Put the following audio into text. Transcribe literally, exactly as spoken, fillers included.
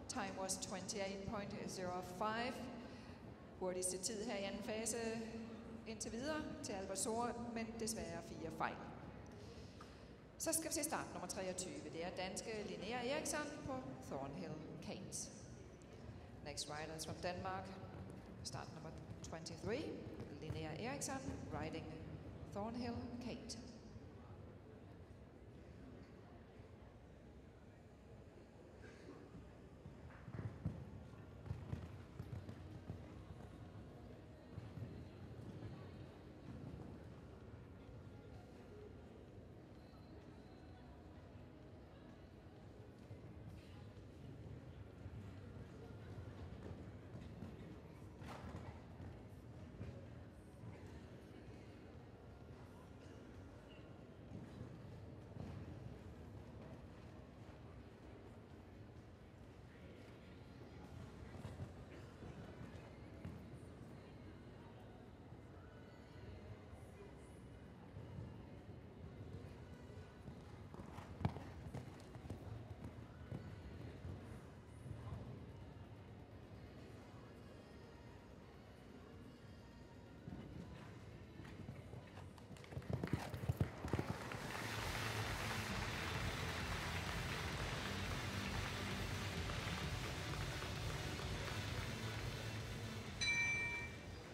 Time was twenty-eight point zero five. Hurtigste tid her i anden fase indtil videre til Albertslund, men desværre fire fejl. Så skal vi se start nummer treogtyve. Det er danske Linnea Eriksson på Thornhill Kate. Next rider is from Denmark. Start number twenty-three, Linnea Eriksson riding Thornhill Kate.